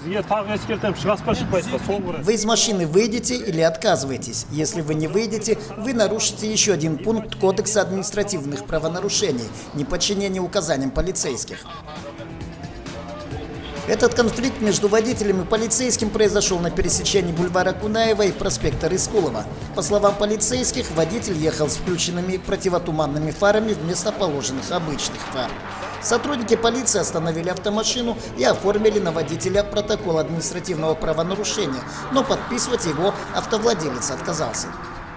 Вы из машины выйдете или отказываетесь. Если вы не выйдете, вы нарушите еще один пункт Кодекса административных правонарушений – неподчинение указаниям полицейских. Этот конфликт между водителем и полицейским произошел на пересечении бульвара Кунаева и проспекта Рыскулова. По словам полицейских, водитель ехал с включенными противотуманными фарами вместо положенных обычных фар. Сотрудники полиции остановили автомашину и оформили на водителя протокол административного правонарушения, но подписывать его автовладелец отказался.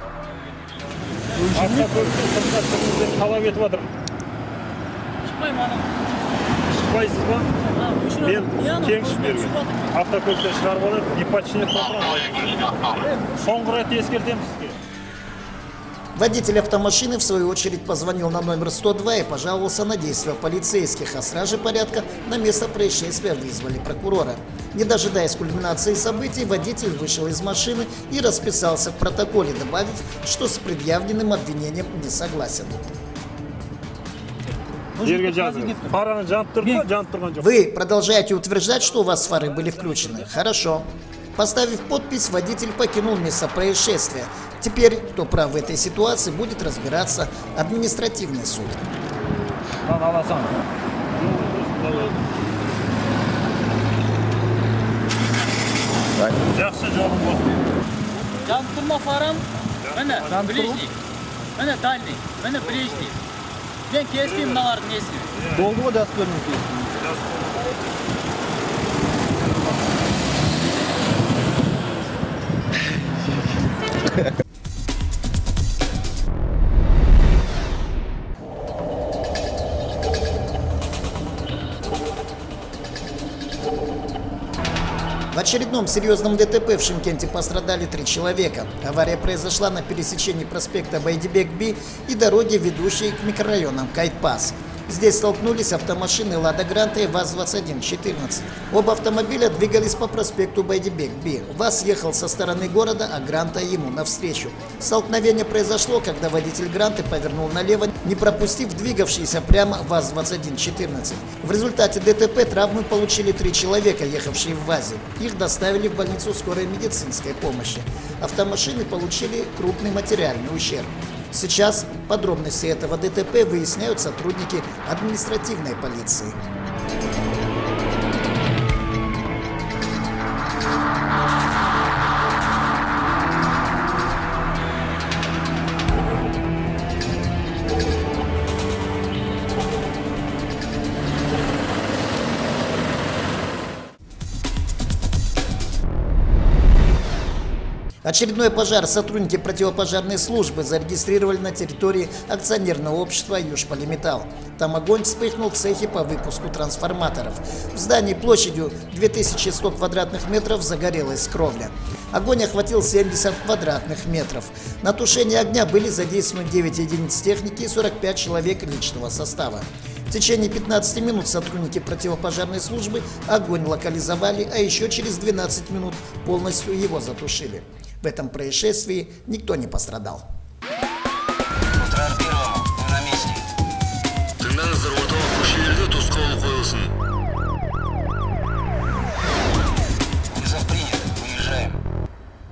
Водитель автомашины, в свою очередь, позвонил на номер 102 и пожаловался на действия полицейских, а стражи порядка на место происшествия вызвали прокурора. Не дожидаясь кульминации событий, водитель вышел из машины и расписался в протоколе, добавив, что с предъявленным обвинением не согласен. Вы продолжаете утверждать, что у вас фары были включены? Хорошо. Поставив подпись, водитель покинул место происшествия. Теперь, кто прав в этой ситуации, будет разбираться административный суд. Ben kesmeyeyim dağarın nesini. Doldu mu ders görünüyor kesmeyeyim? В очередном серьезном ДТП в Шымкенте пострадали 3 человека. Авария произошла на пересечении проспекта Байдибек-Би и дороги, ведущей к микрорайонам Кайтпас. Здесь столкнулись автомашины «Лада Гранта» и ВАЗ-2114. Оба автомобиля двигались по проспекту Байдибек-Би. ВАЗ ехал со стороны города, а Гранта ему навстречу. Столкновение произошло, когда водитель Гранты повернул налево, не пропустив двигавшийся прямо ВАЗ-2114. В результате ДТП травмы получили 3 человека, ехавшие в ВАЗе. Их доставили в больницу скорой медицинской помощи. Автомашины получили крупный материальный ущерб. Сейчас подробности этого ДТП выясняют сотрудники административной полиции. Очередной пожар сотрудники противопожарной службы зарегистрировали на территории акционерного общества «Южполиметалл». Там огонь вспыхнул в цехе по выпуску трансформаторов. В здании площадью 2100 квадратных метров загорелась кровля. Огонь охватил 70 квадратных метров. На тушение огня были задействованы 9 единиц техники и 45 человек личного состава. В течение 15 минут сотрудники противопожарной службы огонь локализовали, а еще через 12 минут полностью его затушили. В этом происшествии никто не пострадал. Утро